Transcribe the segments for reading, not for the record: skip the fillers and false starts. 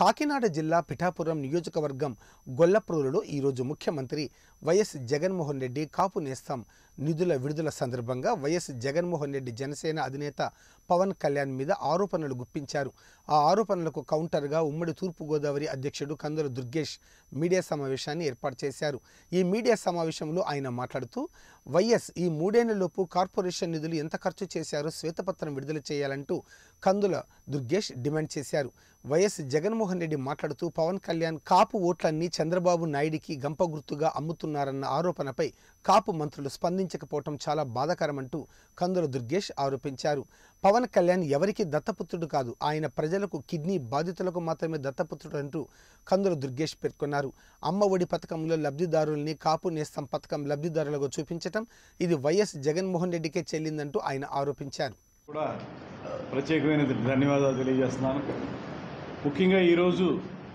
కాకినాడ జిల్లా పిఠాపురం నియోజకవర్గం గొల్లప్రోలులో ఈరోజు ముఖ్యమంత్రి వైఎస్ జగన్మోహన్ రెడ్డి కాపు నేస్తం నిధుల విడుదల సందర్భంగా వైఎస్ జగన్మోహన్ రెడ్డి జనసేన అధినేత పవన్ కళ్యాణ్ మీద ఆరోపణలు గుప్పించారు. ఆ ఆరోపణలకు కౌంటర్గా ఉమ్మడి తూర్పుగోదావరి అధ్యక్షుడు కందుల దుర్గేష్ మీడియా సమావేశాన్ని ఏర్పాటు చేశారు. ఈ మీడియా సమావేశంలో ఆయన మాట్లాడుతూ వైఎస్ ఈ 3 ఏళ్లలోపు కార్పొరేషన్ నిధులు ఎంత ఖర్చు చేశారో శ్వేతపత్రం విడుదల చేయాలంటూ కందుల దుర్గేష్ డిమాండ్ చేశారు. వైఎస్ జగన్మోహన్ రెడ్డి మాట్లాడుతూ పవన్ కళ్యాణ్ కాపు ఓట్లన్నీ చంద్రబాబు నాయుడికి గంప గుర్తుగా అమ్ముతున్నారన్న ఆరోపణపై కాపు మంత్రులు స్పందించకపోవటం చాలా బాధాకరమంటూ కందుల దుర్గేష్ ఆరోపించారు. పవన్ కళ్యాణ్ ఎవరికి దత్తపుత్రుడు కాదు, ఆయన ప్రజలకు కిడ్నీ బాధితులకు మాత్రమే దత్తపుత్రుడు అంటూ కందుల దుర్గేష్ పేర్కొన్నారు. అమ్మ ఒడి పథకంలో లబ్ధిదారుల్ని కాపు నేస్తం పథకం లబ్ధిదారులకు చూపించటం ఇది వైఎస్ జగన్మోహన్ రెడ్డికే చెల్లిందంటూ ఆయన ఆరోపించారు. కూడా ప్రత్యేకమైన ధన్యవాదాలు తెలియజేస్తున్నాను. ముఖ్యంగా ఈరోజు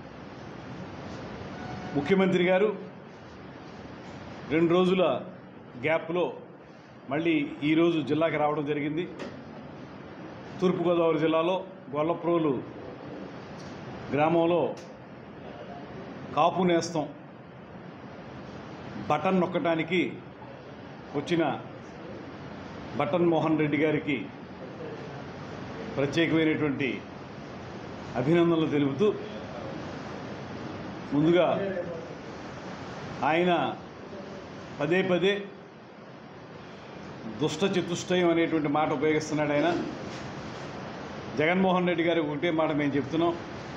ముఖ్యమంత్రి గారు 2 రోజుల గ్యాప్లో మళ్ళీ ఈరోజు జిల్లాకి రావడం జరిగింది. తూర్పుగోదావరి జిల్లాలో గొల్లప్రోలు గ్రామంలో కాపు నేస్తం బటన్ నొక్కటానికి వచ్చిన బటన్ మోహన్ రెడ్డి గారికి ప్రత్యేకమైనటువంటి అభినందనలు తెలుపుతూ, ముందుగా ఆయన పదే పదే దుష్ట చతుష్టయం అనేటువంటి మాట ఉపయోగిస్తున్నాడు. ఆయన జగన్మోహన్ రెడ్డి గారికి ఒకటే మాట మేము చెప్తున్నాం.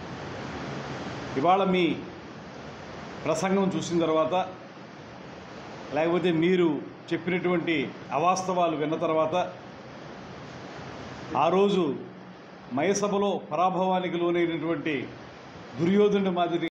ఇవాళ మీ ప్రసంగం చూసిన తర్వాత, లేకపోతే మీరు చెప్పినటువంటి అవాస్తవాలు విన్న తర్వాత, ఆ రోజు మయసభలో పరాభవానికి లోనైనటువంటి దుర్యోధనుడి మాదిరి